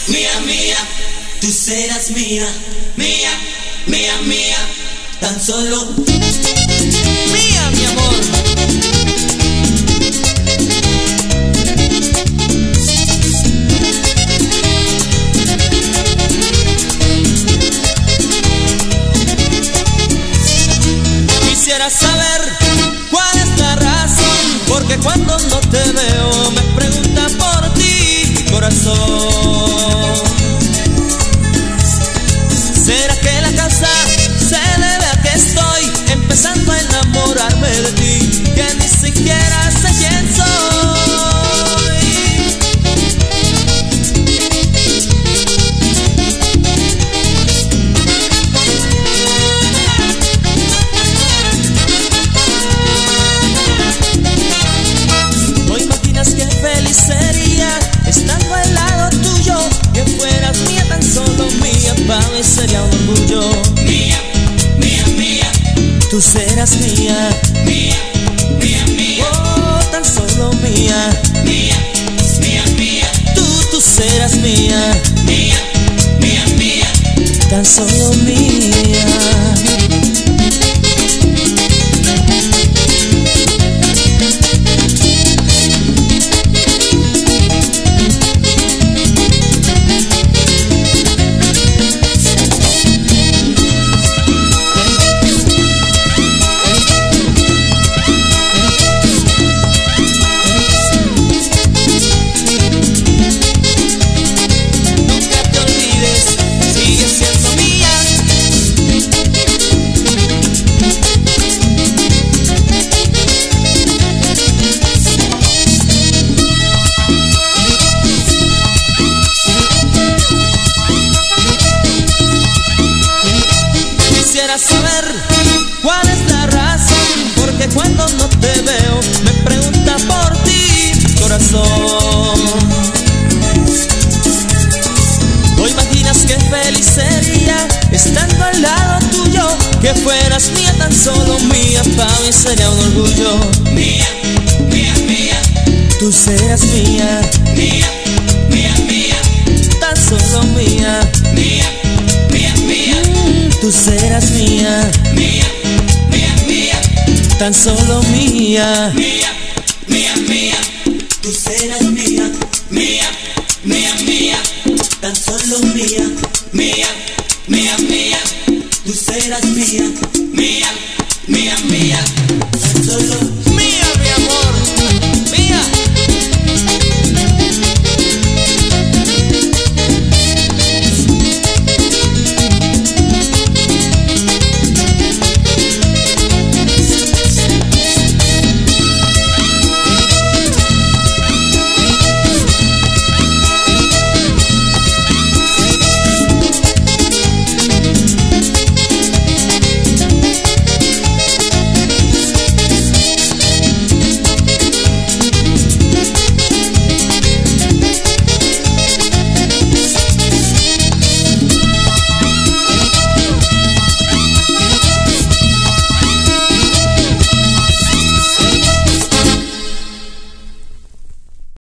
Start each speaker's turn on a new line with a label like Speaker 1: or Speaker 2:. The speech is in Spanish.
Speaker 1: mía, mía, tú serás mía, mía, mía, mía, tan solo mía, mi amor. Quisiera saber cuál es la razón, porque cuando no te veo me pregunta por ti mi corazón. ¿Será que la causa se debe a que estoy empezando a enamorarme de ti, que ni siquiera sé quién soy? ¿No imaginas qué feliz sería estando al lado tuyo, que fueras mía, tan solo mía? Para mí sería un orgullo. Mía, mía, mía, tú serás mía, mía, mía, mía, oh, tan solo mía, mía, mía, mía, tú serás mía, mía, mía, mía, tan solo mía. Quisiera saber cuál es la razón, porque cuando no te veo me pregunta por ti mi corazón. ¿No imaginas qué feliz sería estando al lado tuyo, que fueras mía, tan solo mía? Para mí sería un orgullo. Mía, mía, mía, tú serás mía, mía, mía, mía, tan solo mía, mía, mía, mía, tú serás mía, mía, mía, mía, tan solo mía, mía.